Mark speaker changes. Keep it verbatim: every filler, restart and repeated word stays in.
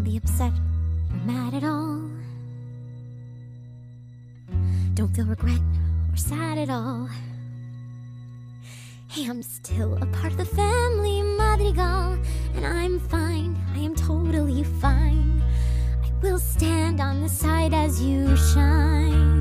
Speaker 1: be upset or mad at all. Don't feel regret or sad at all. Hey, I'm still a part of the family, Madrigal, and I'm fine, I am totally fine. I will stand on the side as you shine.